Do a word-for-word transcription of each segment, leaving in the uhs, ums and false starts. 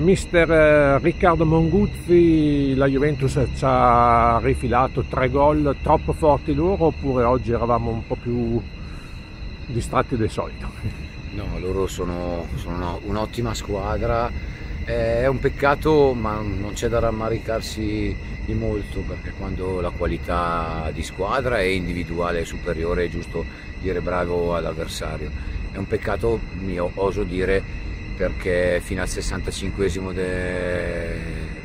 mister Riccardo Monguzzi, la Juventus ci ha rifilato tre gol troppo forti loro, oppure oggi eravamo un po' più distratti del solito? No, loro sono, sono un'ottima squadra, è un peccato ma non c'è da rammaricarsi di molto, perché quando la qualità di squadra e individuale è superiore è giusto dire bravo all'avversario. È un peccato, io oso dire, perché fino al sessantacinquesimo del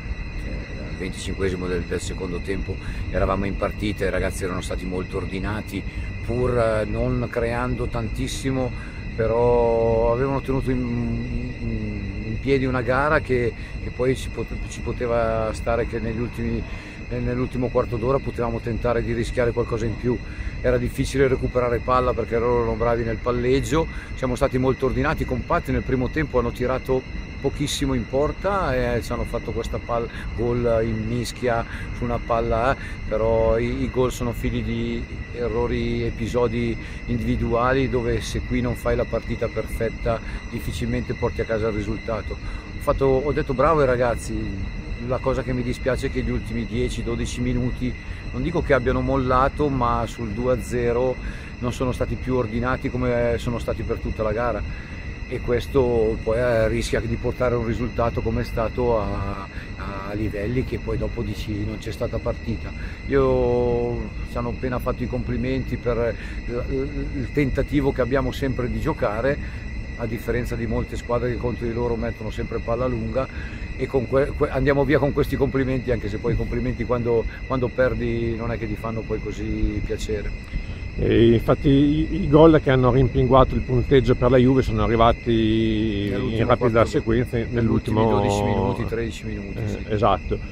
venticinquesimo del, del secondo tempo eravamo in partita, i ragazzi erano stati molto ordinati, pur non creando tantissimo, però avevano tenuto in, in, in piedi una gara che, che poi ci, pot ci poteva stare che negli ultimi nell'ultimo quarto d'ora potevamo tentare di rischiare qualcosa in più. Era difficile recuperare palla perché loro erano bravi nel palleggio, siamo stati molto ordinati, compatti. Nel primo tempo hanno tirato pochissimo in porta e ci hanno fatto questa palla, gol in mischia su una palla, eh, però i, i gol sono figli di errori, episodi individuali dove se qui non fai la partita perfetta difficilmente porti a casa il risultato. Ho, fatto, ho detto bravo ai ragazzi. La cosa che mi dispiace è che gli ultimi dieci dodici minuti, non dico che abbiano mollato, ma sul due a zero non sono stati più ordinati come sono stati per tutta la gara, e questo poi rischia di portare un risultato come è stato a, a livelli che poi dopo dici non c'è stata partita. Io ci hanno appena fatto i complimenti per il tentativo che abbiamo sempre di giocare, a differenza di molte squadre che contro di loro mettono sempre palla lunga, e con andiamo via con questi complimenti, anche se poi i complimenti quando, quando perdi non è che ti fanno poi così piacere. E infatti i, i gol che hanno rimpinguato il punteggio per la Juve sono arrivati in rapida sequenza nell'ultimo dodici minuti, tredici minuti. Eh, sì. Esatto.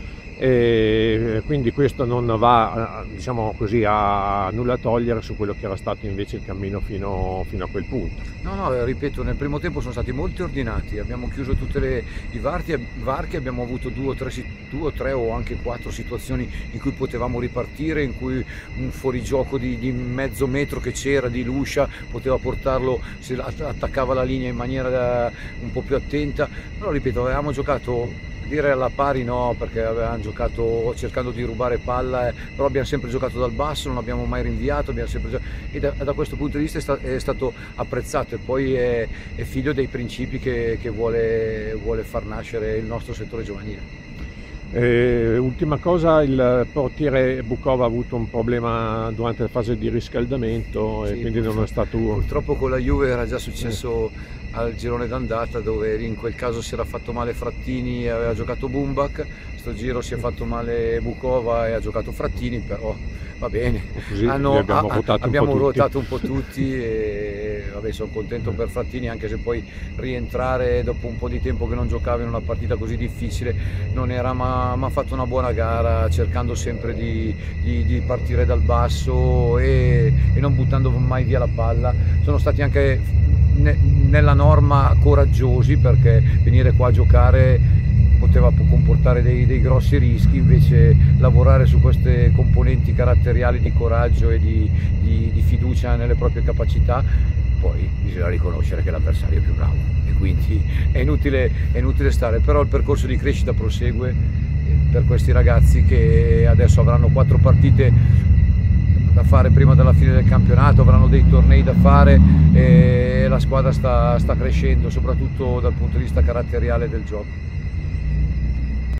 E quindi questo non va, diciamo così, a nulla togliere su quello che era stato invece il cammino fino, fino a quel punto. No, no, ripeto, nel primo tempo sono stati molto ordinati, abbiamo chiuso tutti i varchi, varchi, abbiamo avuto due o, tre, due o tre o anche quattro situazioni in cui potevamo ripartire, in cui un fuorigioco di, di mezzo metro che c'era di Luscia poteva portarlo, se attaccava la linea in maniera da, un po' più attenta, però ripeto, avevamo giocato, dire alla pari no, perché avevamo giocato cercando di rubare palla, eh, però abbiamo sempre giocato dal basso, non abbiamo mai rinviato, abbiamo sempre giocato, e da, da questo punto di vista è, sta, è stato apprezzato, e poi è, è figlio dei principi che, che vuole, vuole far nascere il nostro settore giovanile. Eh, ultima cosa, il portiere Bukov ha avuto un problema durante la fase di riscaldamento, sì, e quindi non è stato... Purtroppo con la Juve era già successo eh. al girone d'andata, dove in quel caso si era fatto male Frattini e aveva giocato Bumbak, sto giro si è fatto male Bukova e ha giocato Frattini, però va bene, così Hanno, abbiamo, a, ruotato, abbiamo un ruotato un po' tutti e vabbè, sono contento per Frattini, anche se poi rientrare dopo un po' di tempo che non giocava in una partita così difficile non era, ma ha fatto una buona gara, cercando sempre di, di, di partire dal basso e, e non buttando mai via la palla. Sono stati anche ne, nella norma coraggiosi, perché venire qua a giocare poteva comportare dei, dei grossi rischi, invece lavorare su queste componenti caratteriali di coraggio e di, di, di fiducia nelle proprie capacità. Poi bisogna riconoscere che l'avversario è più bravo e quindi è inutile, è inutile stare, però il percorso di crescita prosegue per questi ragazzi, che adesso avranno quattro partite da fare prima della fine del campionato, avranno dei tornei da fare e la squadra sta, sta crescendo, soprattutto dal punto di vista caratteriale del gioco.